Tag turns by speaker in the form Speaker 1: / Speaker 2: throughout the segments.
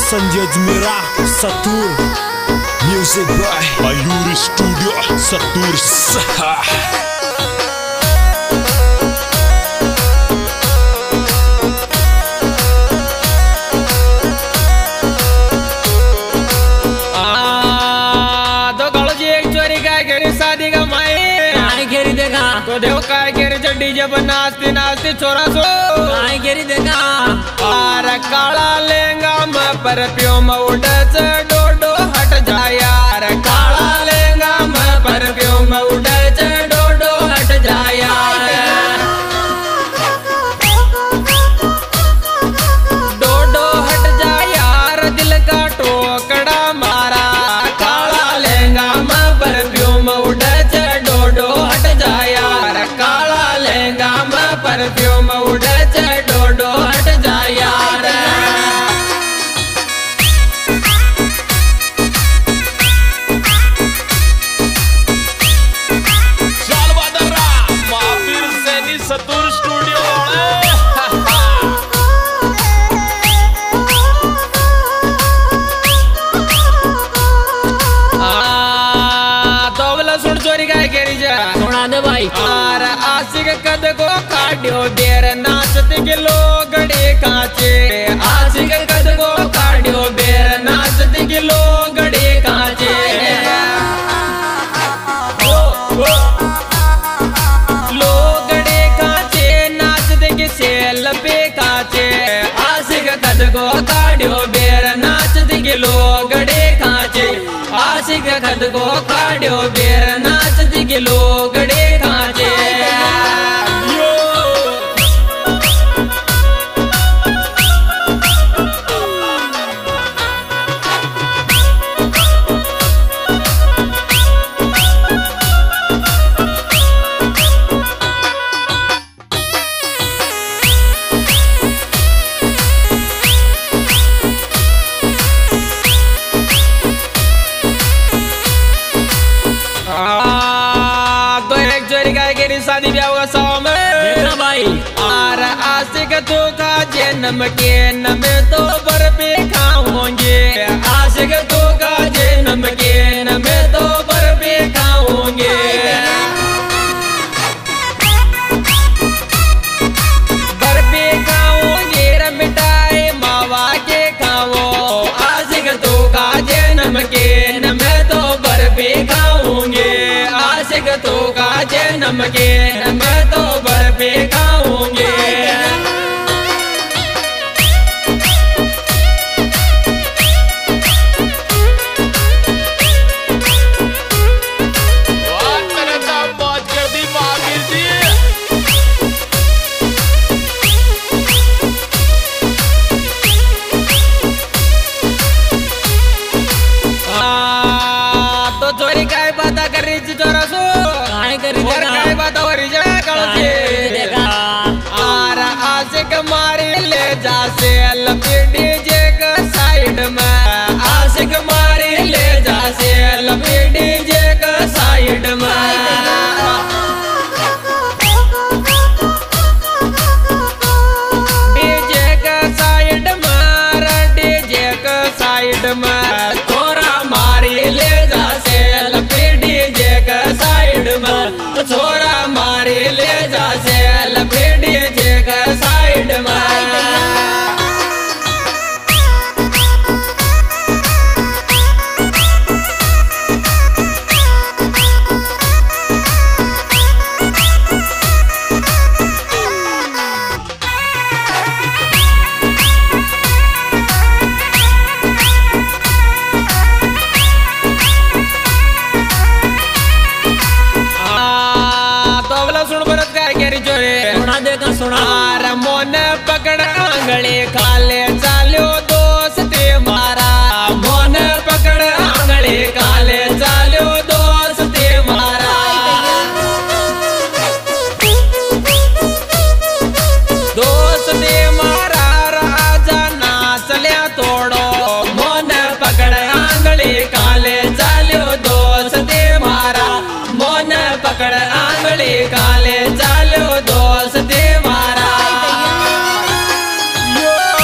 Speaker 1: संजय जमेरा सतूर music by Mayur studio सतूर सहा।
Speaker 2: तो देखो काय घेरी चड्डी जब नाचती नाचती छोरा सो काय घेरी देखा आर काला लेंगा मैं पर प्यो में उड़च डोडो हट जा यार काला लेंगा मैं पर प्यो में उड़च डोडो हट जा यार डोडो हट जा यार दिल का टोकड़ा मारा काला लेंगा मैं पर प्यो में उड़च डोडो हट जा परफ्यूम उड़च डोडो हट जा यार।
Speaker 1: महावीर सैनी सतूर स्टूडियो
Speaker 2: तो सुन चोरी का घेरी जा सुना दे भाई आर आशिक कद को काटियो देर नाचत के लोगड़े काचे आशिक कद को काटियो देर नाचत के लोगड़े काचे लोगड़े काचे नाचत के सेल पे काचे आशिक कद को काटियो देर नाचत के लोगड़े काचे आशिक कद को काटियो देर नाचत के लोगड़े काचे शादी ब्याह हुआ सौ में भाई आर आशिक तो का जन्म के नम तो बर्फी खाऊंगे आशिक तो का जन्म के नम तो बर्फी खाऊंगे बर्फी खाऊंगे मिठाई मावा के खाओ आशिक तो का जन्म के नम तो बर्फी खाऊंगे आशिक तो का जन्म के मैं तो बर्फी खाऊंगे
Speaker 1: बात कर दी महावीर जी।
Speaker 2: तो चोरी काय बात कर रही थी चोरा सो काय बात हो रही देखा आर आशिक मारी ले जा से लपीटी जे का साइड में आशिक मारी ले जा से लपीटी जे का साइड में डीजे का साइड मार डीजे का साइड में थोड़ा मारी ले जा से लपीटी जे का साइड में छोरा मारी ले जा से लपेटी जे का साइड में सुनार मोन पकड़ आंगले काले चालो दोस्ते मारा मोन पकड़ आंगले काले चालो दोस्ते मारा दोस्ते मारा राजा नाच लिया तोड़ो मोन पकड़ आंगले काले चालो दोस्ते मारा मोन पकड़ आंगले काले चालो दोस्ते मारा।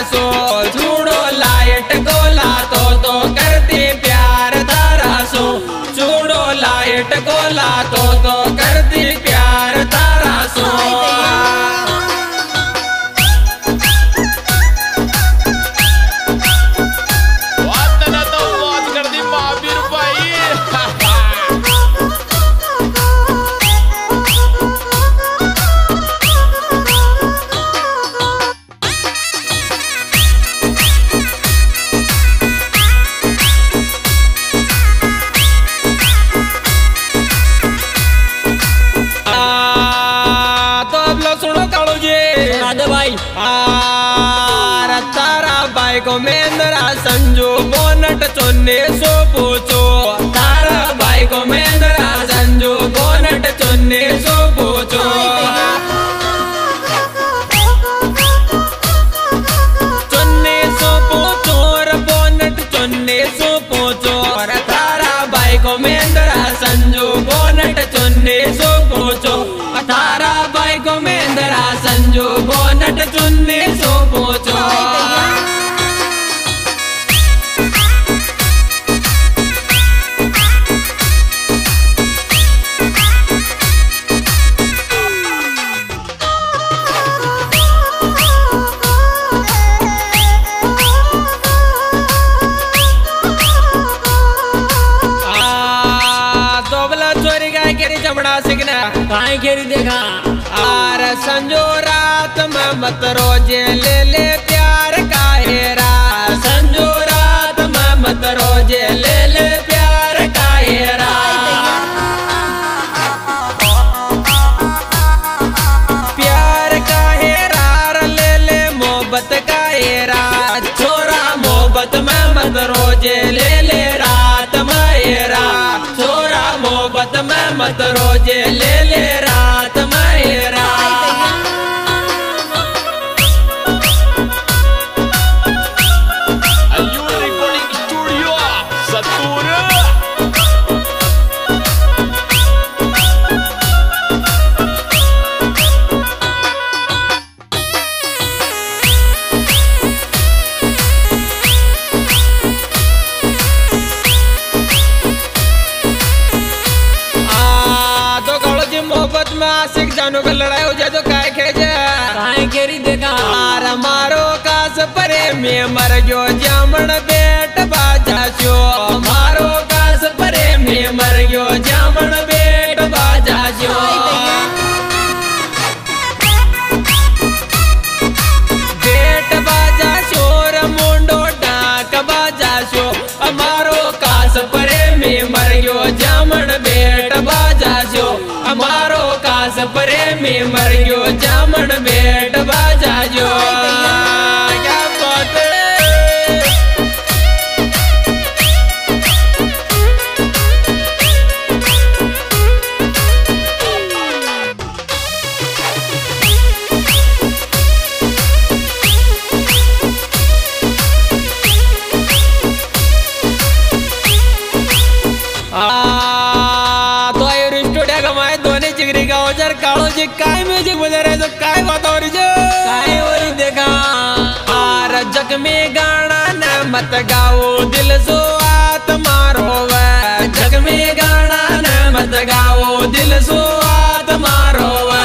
Speaker 2: सो छूड़ो लाइट गोला तो करती प्यार तारा सो छूड़ो लाइट गोला तो करती प्यार तारा सो को मेंदरा संजू बोनट चुन्ने सो पूछो तारा भाई को मेंदरा संजू बोनट चुन्ने सो पूछो चुन्ने सो पूछो बोनट चुन्ने सो पूछो तारा भाई को मेंदरा संजू बोनट चुन्ने सो पूछो तारा भाई को मेंदरा संजू बोनट चुन्ने सो पूछो काहे खेरी देखा आर संजो रात में मत रोजे ले प्यार काहेरा संजो रात में मत रोजे ले प्यार काहेरा प्यार काहेरा ले मोहब्बत काहेरा छोरा मोहब्बत में मत रोजे ले रात मेरा छोरा मोहब्बत में मत रोजे ले रात मेरा
Speaker 1: अयूर रिकॉर्डिंग स्टूडियो सतूर
Speaker 2: मोहब्बत में आशिक जानू का लड़ाई हो जाए तो काय खेजे काय खेरी देखा आर मारो कास परे में मर गयो जामन बेट बाजा जो मारो कास परे में मर गयो जामन बेट बाजा जो बेट बाजा शोर मुंडो डाक बाजा शो मारो कास परे में मर गयो जामन बेट बाजा जो हमारो कास परे में मर गयो जामन बेट बाजा जो क्या बात कालो जी काय म्यूजिक बजा रहे तो काय बात हो रही जो काय हो रही देखा आर जग में गाना न मत गाओ दिल सो आत्मा रोवे जग में गाना न मत गाओ दिल सो आत्मा रोवे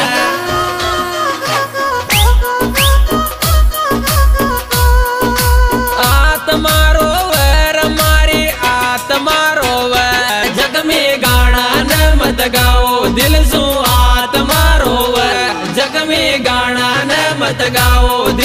Speaker 2: आत्मा रोवे हमारी आत्मा रोवे जग में गाना न मत गाओ दिल सो आत्मा रोवे जग में गाना न मत गाओ